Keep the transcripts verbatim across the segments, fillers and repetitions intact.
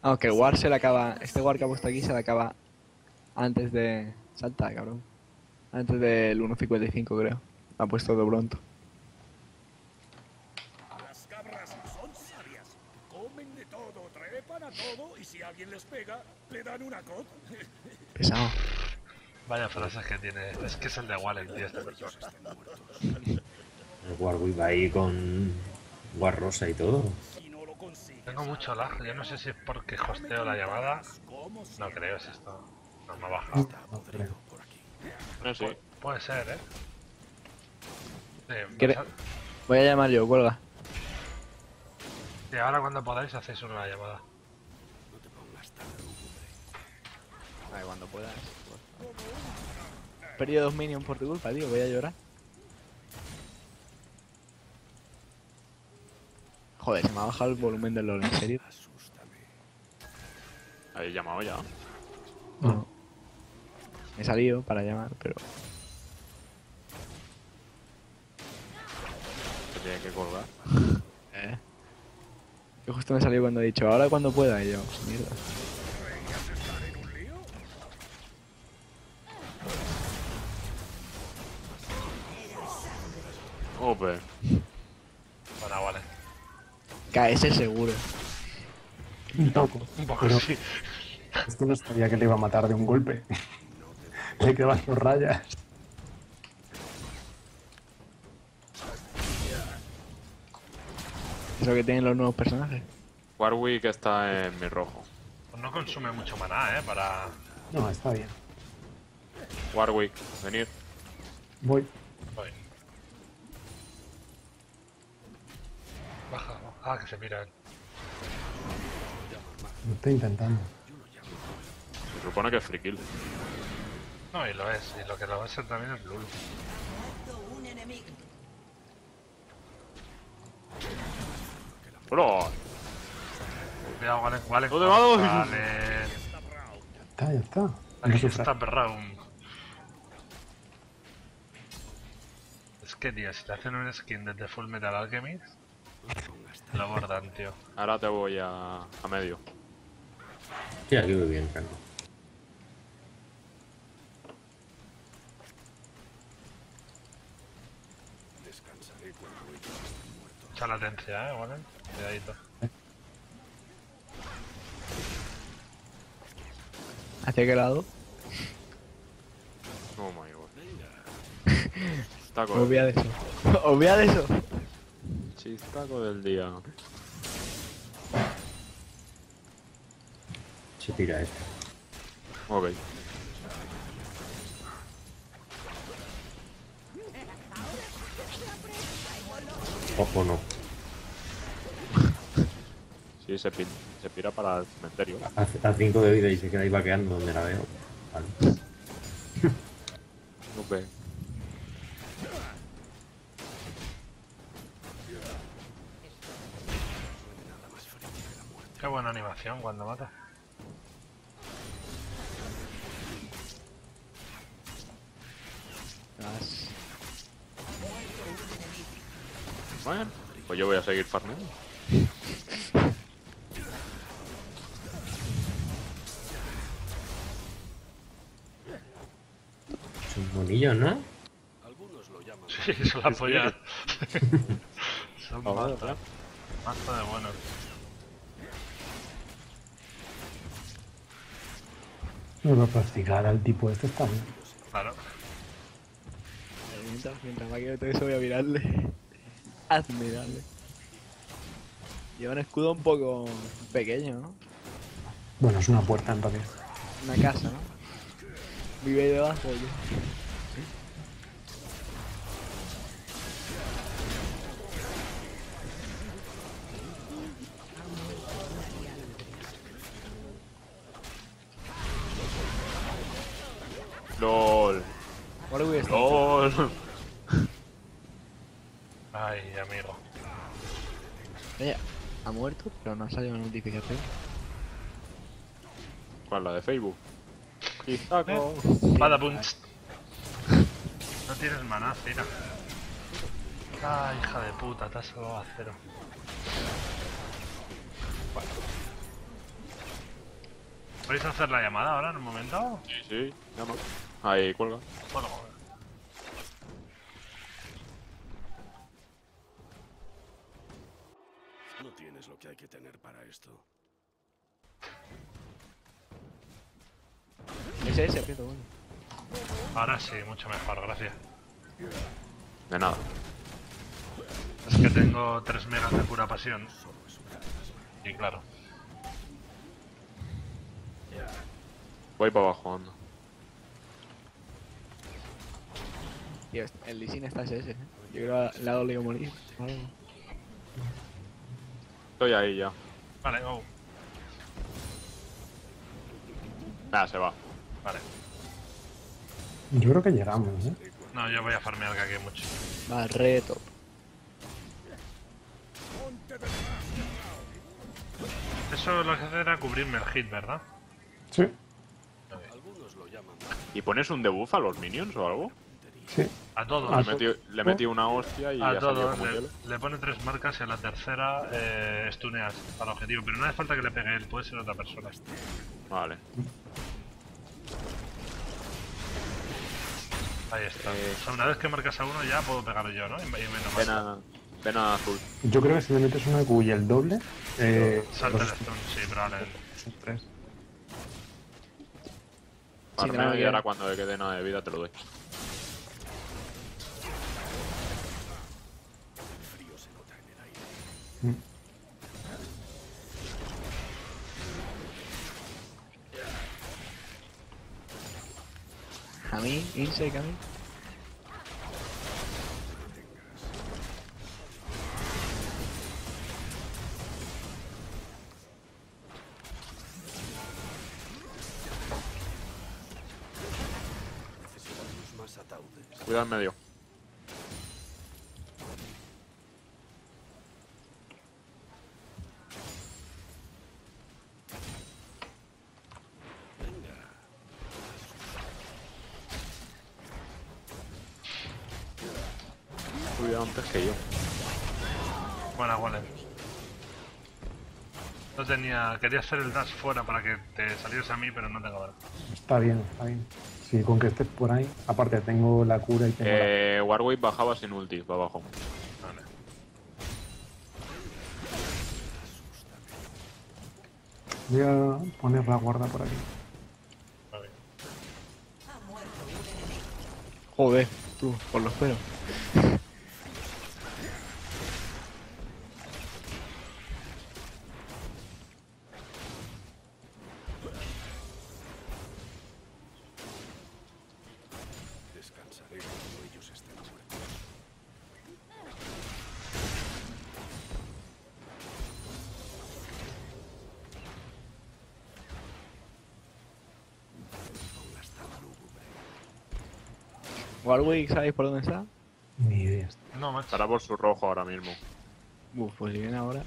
Aunque el War se le acaba... Este War que ha puesto aquí se le acaba antes de... Salta, cabrón. Antes del uno cincuenta y cinco, creo. Ha puesto de pronto. Las cabras son sabias. Comen de todo, trepan a todo y si alguien les pega, le dan una cot. Pesado. Vaya frases que tiene. Es que es el de Wallen, tío, este personaje. El Warwick va ahí con War Rosa y todo. Si no lo consigues, Tengo mucho lag, yo no sé si es porque hosteo la llamada. No creo, es esto. No me ha bajado. No creo. No, sí. Pu- puede ser, eh. Sí, ¿Quiere- vas Voy a llamar yo, cuelga. a- sí, ahora cuando podáis hacéis una llamada. Vale, cuando puedas. He perdido dos minions por tu culpa, tío. Voy a llorar. Joder, se me ha bajado el volumen del LOL, ¿en serio? ¿Habéis llamado ya? No. Me he salido para llamar, pero... Se tiene que colgar. Eh. Yo justo me he salido cuando he dicho, ahora cuando pueda, y yo, mierda. Ope. Bueno, vale. K S seguro. Un poco. Un poco Pero sí. es que no sabía que le iba a matar de un golpe. Le quedan dos rayas. Es lo que tienen los nuevos personajes. Warwick está en mi rojo. Pues no consume mucho maná, eh, para... No, está bien. Warwick, venid. Voy. Voy. Baja. Ah, que se mira él. Lo estoy intentando. Se supone que es free kill. No, y lo es. Y lo que lo va a ser también es Lulu. ¡Hola! Cuidado, vale, vale. ¿Dónde vamos? Vale. Ya está, ya está. No Aquí sufras. está Round. Es que, tío, si te hacen un skin desde Full Metal Alchemist, lo bordan, tío. Ahora te voy a, a medio. Sí, aquí voy bien, Franco. Echa latencia, eh, ¿vale? Cuidadito. ¿Hacia qué lado? Oh my god. Chistaco del, Obvia de eso. Obvia de eso. chistaco del día. Se tira este. Ok. Ojo, no. Sí, se, pin- se pira para el cementerio. A cinco de vida y se queda ahí vaqueando donde la veo. Vale. Ok. Qué buena animación cuando mata. Vas. Bueno, pues yo voy a seguir farmeando. Son monillos, ¿no? Sí, eso la polla. Son Ah, bueno, mazo. claro. Mazo de buenos. No lo practicar al tipo este está bien. Claro. Eh, Mientras, mientras va que todo eso voy a mirarle. Admirable. Lleva un escudo un poco pequeño, ¿no? Bueno, es una puerta en realidad. Una casa, ¿no? Vive ahí debajo, yo. LOL. Warwick está. LOL. Ay, amigo. Oye, ha muerto, pero no ha salido una notificación. ¿Cuál? La de Facebook. Chistaco. Pada punch. No tienes maná, Cira. Ay, hija de puta, te has salvado a cero. ¿Podéis hacer la llamada ahora en un momento? Sí, sí, llama. Ahí, cuelga. Bueno, No tienes lo que hay que tener para esto. Ese ese, aprieto, bueno. ahora sí, mucho mejor, gracias. De nada. Es que tengo tres megas de pura pasión. Y claro. Voy para abajo, anda. Tío, el Lee Sin está ese ese, ¿eh? Yo creo que le ha dolido morir. o algo. Estoy ahí ya. Vale, go. Nada, se va. Vale. Yo creo que llegamos, ¿eh? No, yo voy a farmear que aquí hay mucho. Va, re top. Eso lo que hace era cubrirme el hit, ¿verdad? Sí, Algunos lo llaman ¿Y pones un debuff a los minions o algo? sí. A todos. Ah, Le metí, le metí una hostia y A ha salido todos. como Le, hielo. le pone tres marcas y a la tercera eh, stuneas al objetivo. Pero no hace falta que le pegue él, puede ser otra persona. Vale. Ahí está. Eh. O sea, una vez que marcas a uno ya puedo pegar yo, ¿no? Y, y menos Ven mal. a, ven a azul. Yo creo que si le metes una Q y el doble, eh, Salta el los- stun, sí, probablemente. son tres. Farmeo no, y ya. ahora cuando le quede nada de vida te lo doy. frío, se nota en el aire. Mm. A mí, Insec, a mí. Necesitamos más ataúdes. Cuidado en medio. Cuidado antes que yo. Buena, Golem. No tenía... Quería hacer el dash fuera para que te salieras a mí, pero no tengo verdad. Está bien, está bien. Sí, con que estés por ahí. Aparte, tengo la cura y tengo la... Eh, Warwick bajaba sin ulti, para abajo. Vale. Voy a poner la guarda por aquí. Vale. Joder, tú, por los pelos. Descansaré cuando ellos estén muertos. Pongas tan lúgubre. Warwick, ¿sabéis por dónde está? Ni idea. No, macho. Estará por su rojo ahora mismo. Uf, pues si viene ahora.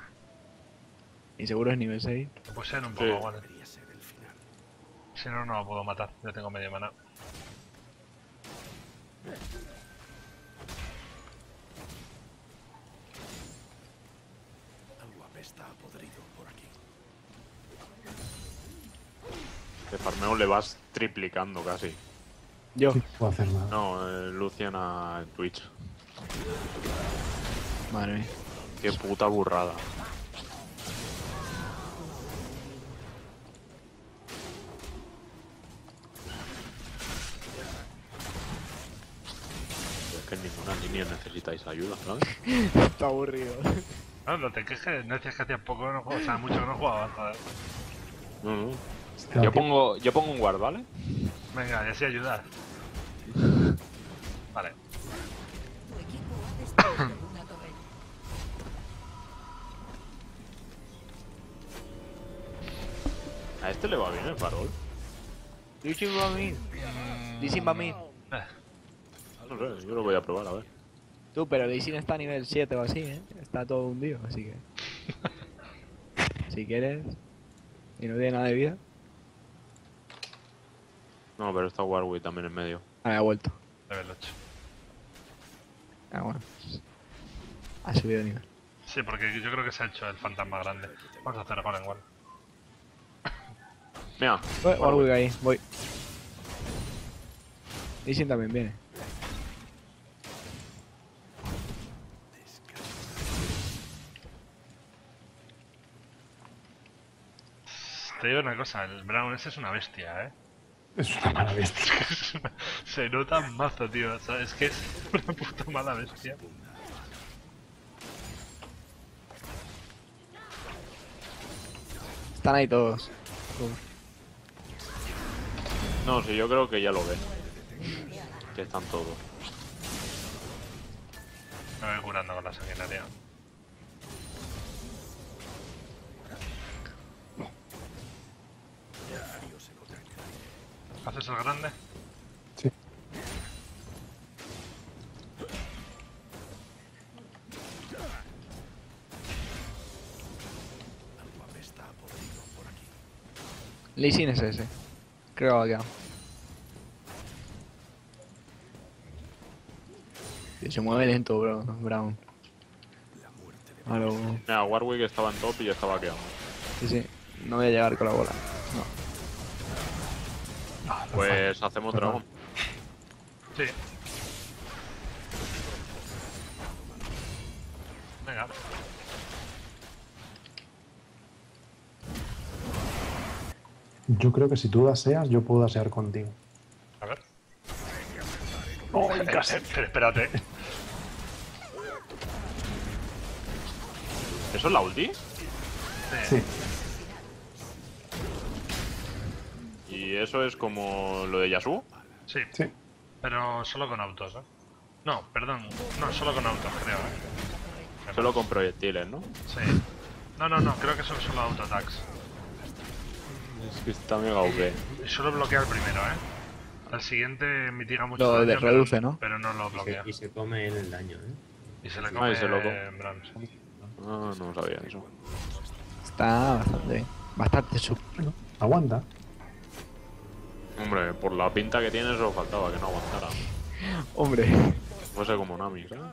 Y seguro es nivel seis. Pues ser un Sí. poco, Golem. Debería ser el final. Si no, no lo puedo matar. Yo tengo medio mana. Algo apesta a podrido por aquí. De farmeo le vas triplicando casi. Yo. Sí, no puedo hacer nada. No, eh, Lucian a Twitch. Madre mía. Qué puta burrada. Es que en ninguna línea necesitáis ayuda, ¿sabes? Está aburrido. No, no te quejes. No decías que hacía poco que no jugaba. O sea, mucho que no jugaba. Joder. No, no. Hostia, Yo tío. pongo, yo pongo un guard, ¿vale? Venga, y así ayudar. Vale. Tu equipo ha destruido una torre. A este le va bien el farol. Lee Sin va a mí. Lee Sin va a mí. Eh, No sé, yo lo voy a probar, a ver. Tú, pero Lee Sin está a nivel siete o así, ¿eh? Está todo hundido, así que... si quieres... Y no tiene nada de vida... No, pero está Warwick también en medio. Ah, me ha vuelto. level ocho. Ah, bueno. Ha subido de nivel. Sí, porque yo creo que se ha hecho el fantasma grande. Vamos a hacer Golem igual. Mira, Eh, Warwick ahí, voy. Lee Sin también viene. Te digo una cosa, el Brown ese es una bestia, ¿eh? Es una mala bestia. Se nota mazo, tío. ¿Sabes? Es que es una puta mala bestia. Están ahí todos. no, sí, yo creo que ya lo ven. Que están todos. Me voy curando con la sanguinaria. ¿Haces el grande? Sí. Lee Sin es ese. Creo que va a quedar. Tío, se mueve lento, bro. Brown. A lo... Mira, Warwick estaba en top y ya estaba quedando. Sí, sí. No voy a llegar con la bola. No. Pues hacemos dragón. Sí. Venga. Yo creo que si tú daseas, yo puedo dasear contigo. A ver. ¡Oh, Eh, eh, pero espérate. ¿Eso es la ulti? Sí. ¿Y eso es como lo de Yasuo? Sí. Sí. Pero solo con autos, ¿eh? No, perdón. No, solo con autos, creo, ¿eh? Solo con proyectiles, ¿no? Sí. No, no, no, creo que son solo auto-attacks. Es que está mega O P. Y solo bloquea el primero, ¿eh? El siguiente mitiga mucho Lo daño, de- pero- reduce, ¿no? Pero no lo Y se, bloquea. y se come él el daño, ¿eh? Y se le Ah, come ese loco. en bronce. Ah, no sabía eso. Está bastante bien. Bastante sub. Bueno, aguanta. Hombre, por la pinta que tiene eso faltaba que no aguantara. Hombre. Fuese como Nami, ¿sabes?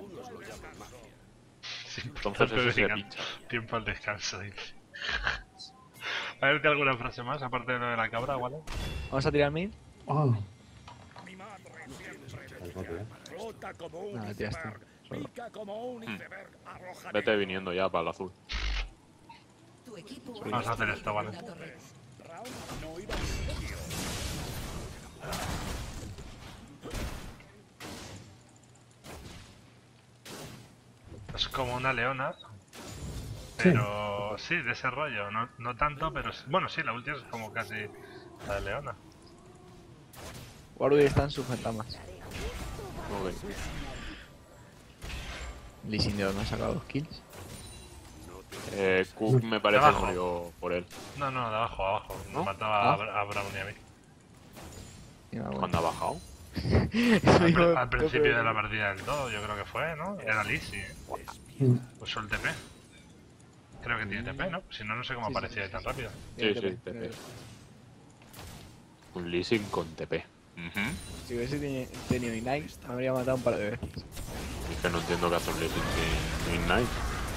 Sí, Entonces tiempo ese sí que de pincha. descan- Tiempo al descanso, dice. A ver, ¿te alguna frase más aparte de lo de la cabra, ¿vale? Vamos a tirar mid. Ah, Mi madre siempre Al bote, ¿eh? flota como un Nada, tía, iceberg, este, solo. pica como un iceberg, arroja Vete viniendo ya para el azul. Tu equipo ha Vamos a hacer esto, destruido vale. una torre. Brown no iba a sitio. Es como una leona. Pero sí, de ese rollo. No, no tanto, pero... sí- Bueno, sí, la última es como casi la de leona. Warwick está en sus fantasmas. Ok. Lee Sin de no ha sacado dos kills. Eh, Cook me parece que Abajo. murió por él. No, no, de abajo, abajo. ¿No? Mataba a, Ah. Bra- a Brown y a mí. Y nada, bueno. ¿Cuándo ha bajado? Eso Al, digo- pr- al principio de la partida del todo, yo creo que fue, ¿no? Era Lizzie, ¿eh? mm, Usó el T P. Creo que tiene T P, ¿no? Si no, no sé cómo Sí, sí, aparecía sí, tan rápido. Sí, T sí, P, T P. pero- Un leasing con T P. Ujú. Si hubiese teni- tenido Ignite, me habría matado un par de veces. Es que no entiendo qué hace un leasing sin Ignite.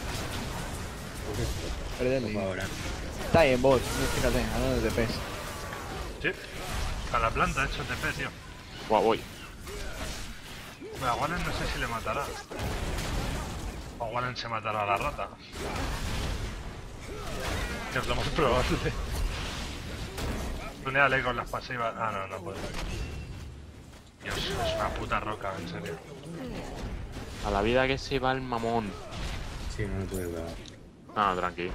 Perderle. Ojo ahora. Está ahí en bot, fíjate, hablando de T Ps. Sí. A la planta ha hecho T P, tío. Guau, voy. A Wallen no sé si le matará. O Wallen se matará a la rata. Que es lo más probable. Tuneale con las pasivas. Ah, no, no puede. Dios, es una puta roca, en serio. A la vida que se va el mamón. Sí, no lo puedes ver. Ah, tranqui.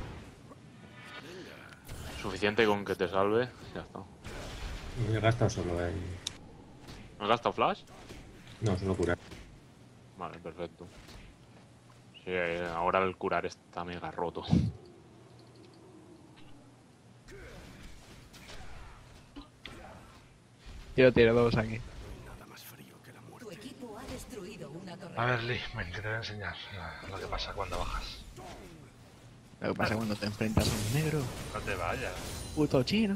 Suficiente con que te salve. Ya está. Me he gastado solo en... ¿Has gastado flash? No, solo curar. Vale, perfecto. Sí, eh, ahora el curar está mega roto. Tiro, tiro, dos aquí. Tu equipo ha destruido una torre. A ver, Lee, ven, que te voy a enseñar eh, lo que pasa cuando bajas. Lo que pasa cuando te enfrentas a un negro, No te vayas. puto chino.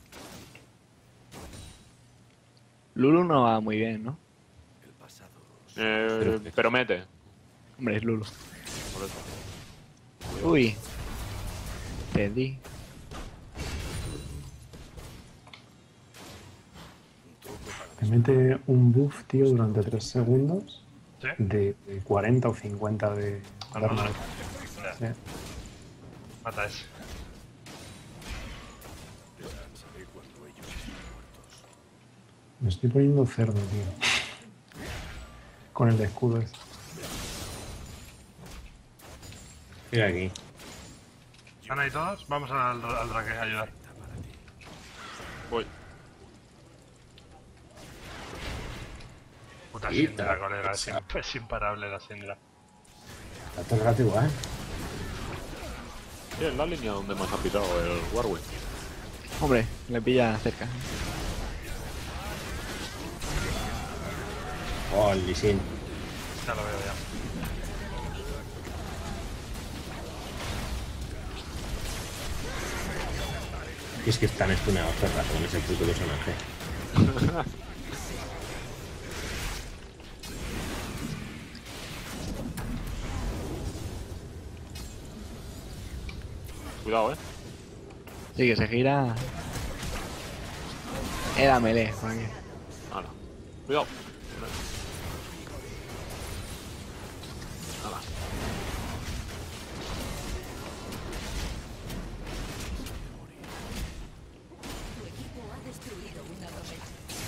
Lulu no va muy bien, ¿no? Eh, pero mete. Hombre, es Lulu. Por eso. Uy. Te di. Me mete un buff, tío, durante tres segundos ¿Sí? de cuarenta o cincuenta de Armadura. armadura. Ya, Sí. mata ese. Me estoy poniendo cerdo, tío. Con el escudo ese. Mira aquí. ¿Están ahí todos? Vamos al, al draque a ayudar. Voy. Puta Quita, Syndra, colega. Es, pizza. imp- es imparable la Syndra. Está todo el rato igual. Sí, en la línea donde más ha pitado el Warwick. Hombre, le pilla cerca. Oh, el Lee Sin. Ya lo veo ya. Y es que están estuneados todo el rato con ese puto personaje. Cuidado, eh. Sí, que se gira. Era melee, Juan. Hala. Cuidado. Hala. Tu equipo ha destruido una torre.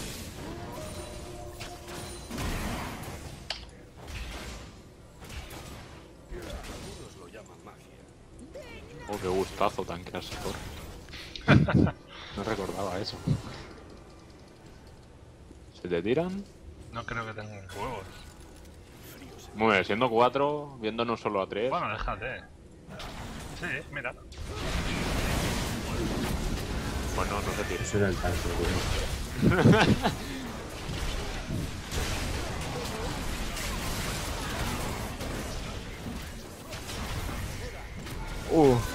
Oh, qué gustazo tanquear esa torre. No recordaba eso. ¿Se te tiran? No creo que tengan huevos. Muy bien, siendo cuatro, viéndonos solo a tres. Bueno, déjate. Sí, mira. Pues no, no se tira. Eso era el tanque, güey. Uh,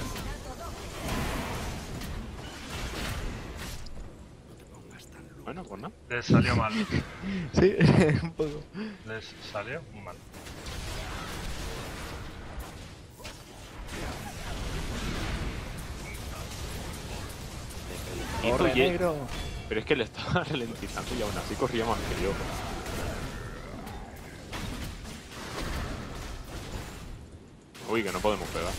Bueno, pues no. Les salió mal. sí, un poco. Les salió mal. Y Corre, tú, Ye- negro. Pero es que le estaba ralentizando y aún así corría más que yo. Uy, que no podemos pegar.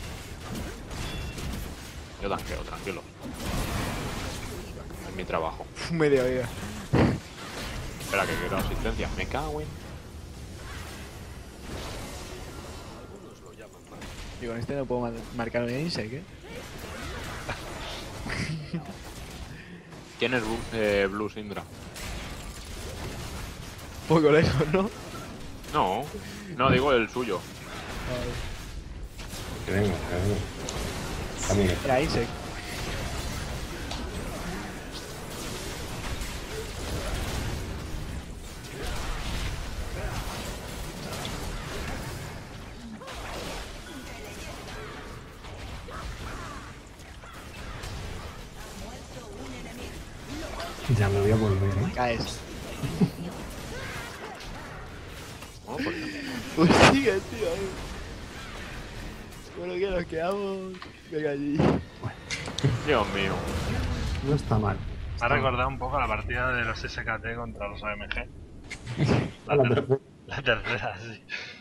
Yo tanqueo, tranquilo. Es mi trabajo. Media vida. Espera, que quiero asistencia. Me cago en... Y con este no puedo ma- marcar un insect, ¿eh? ¿Quién es Blue, eh, Blue Syndra? Un poco lejos, ¿no? No, no, digo el suyo. Que venga, que venga. Camine. Era insect. Ya me voy a volver, ¿eh? Caes. Oh, pues, Pues sigue, tío. eh. Bueno, que nos quedamos. Venga allí. Dios mío. No está mal. Me ha recordado un poco la partida de los S K T contra los A M G. A la tercera. La tercera, sí.